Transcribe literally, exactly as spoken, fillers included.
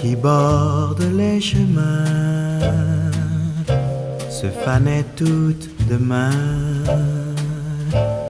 qui bordent les chemins se fanaient toutes de main.